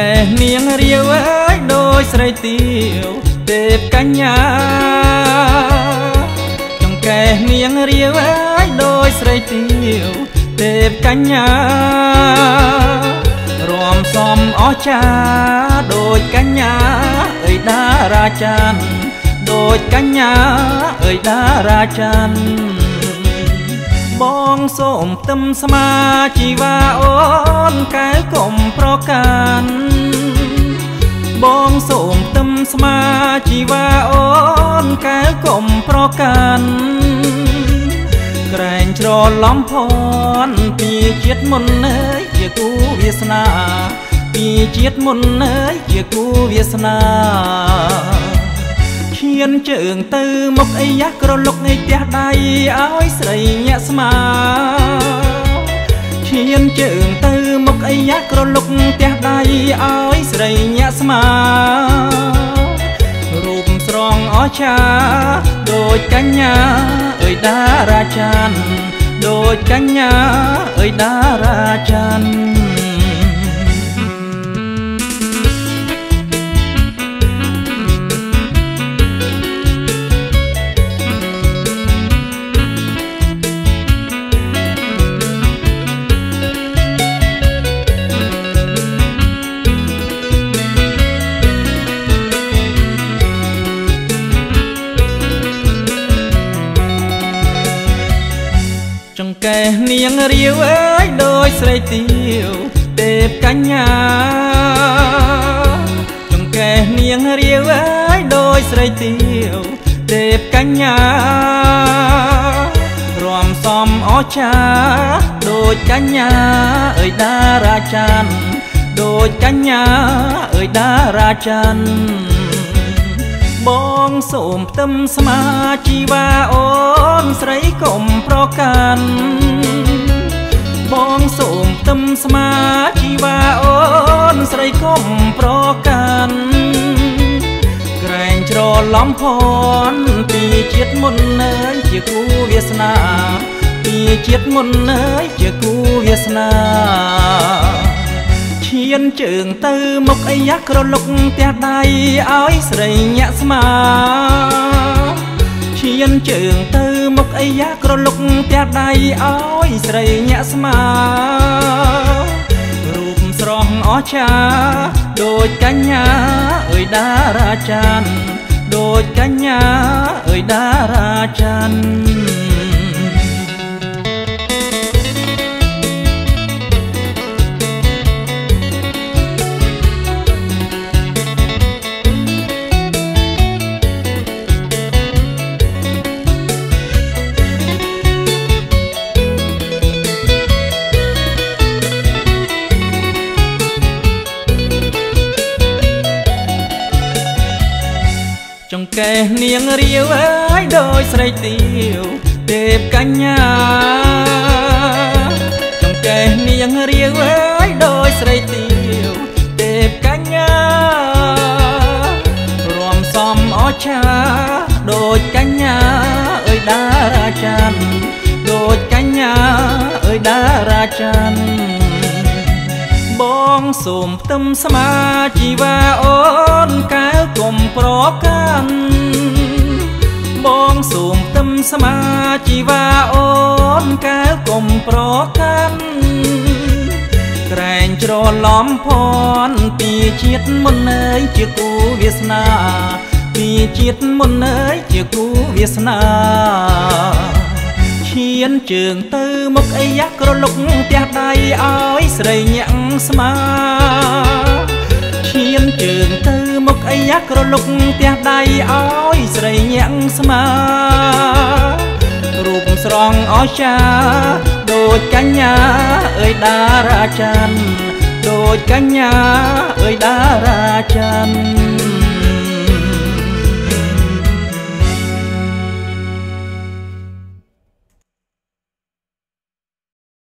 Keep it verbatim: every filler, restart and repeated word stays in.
ែនាងរាវអើយដោយស្រីទាវទេពកញ្ញាចង្កេះនាងរាវអើយដោយស្រីទាវទេពកញ្ញារំសំអស្ចារ្យដូចកញ្ញាអើយតារាច័ន្ទដូចកញ្ញាអើយតារាច័ន្ទបងសូមទឹមស្មាជីវ៉ាអូនកែវកុំប្រកាន់បងសូមទឹមស្មាជីវ៉ាអូនកែវកុំប្រកាន់ក្រែងច្រឡំផនពីជាតិមុនអើយជាគូវាសនាពីជាតិមុនអើយជាគូវាសនាឈានជើងទៅមុខអីយ៉ាក្រលុកនៃផ្ទះដៃឲ្យស្រីញាក់ស្មាឈានជើងទៅមុខអីយ៉ាក្រលុកផ្ទះដៃឲ្យស្រីញាក់ស្មារូបស្រងអស្ចារ្យដូចកញ្ញាអើយតារាច័ន្ទដូចកញ្ញាអើយតារាច័ន្ទចង្កេះនាងរាវអើយដោយស្រីទាវទេពកញ្ញាចង្កេះនាងរាវអើយដោយស្រីទាវទេពកញ្ញារំសំអស្ចារ្យដូចកញ្ញាអើយតារាច័ន្ទដូចកញ្ញាអើយតារាច័ន្ទបងសូមទឹមស្មាជីវ៉ាអូនស្រីកុំប្រកាន់បងសូមទឹមស្មាជីវ៉ាអូនស្រីកុំប្រកាន់ក្រែងច្រឡំផនពីជាតិមុនអើយជាគូវាសនាពីជាតិមុនអើយជាគូវាសនាឈានជើងទៅមុខអីយ៉ាក្រលុកផ្ទះដៃឲ្យស្រីញាក់ស្មាឈានជើងទៅមុខអីយ៉ាក្រលុកផ្ទះដៃឲ្យស្រីញាក់ស្មារូបស្រស់អស្ចារ្យដូចកញ្ញាអើយតារាច័ន្ទដូចកញ្ញាអើយតារាច័ន្ទចង្កេះនាងរាវអើយដោយស្រីទាវទេពកញ្ញាចង្កេះនាងរាវអើយដោយស្រីទាវទេពកញ្ញារំសំអស្ចារ្យដូចកញ្ញាអើយតារាច័ន្ទដូចកញ្ញាអើយតារាច័ន្ទបងសូមទឹមស្មាជីវ៉ាអូនកែវកុំប្រកាន់បងសូមទឹមស្មាជីវ៉ាអូនកែវកុំប្រកាន់ក្រែងច្រឡំផនពីជាតិមុនអើយជាគូវាសនាពីជាតិមុនអើយជាគូវាសនាឈានជើងទៅមុខអីយ៉ាក្រលុកផ្ទះដៃឲ្យស្រីញាក់ស្មាឈានជើងទៅមុខអីយ៉ាក្រលុកផ្ទះដៃឲ្យស្រីញាក់ស្មារូបស្រងអស្ចារ្យដូចកញ្ញាអើយតារាច័ន្ទដូចកញ្ញាអើយតារាច័ន្ទ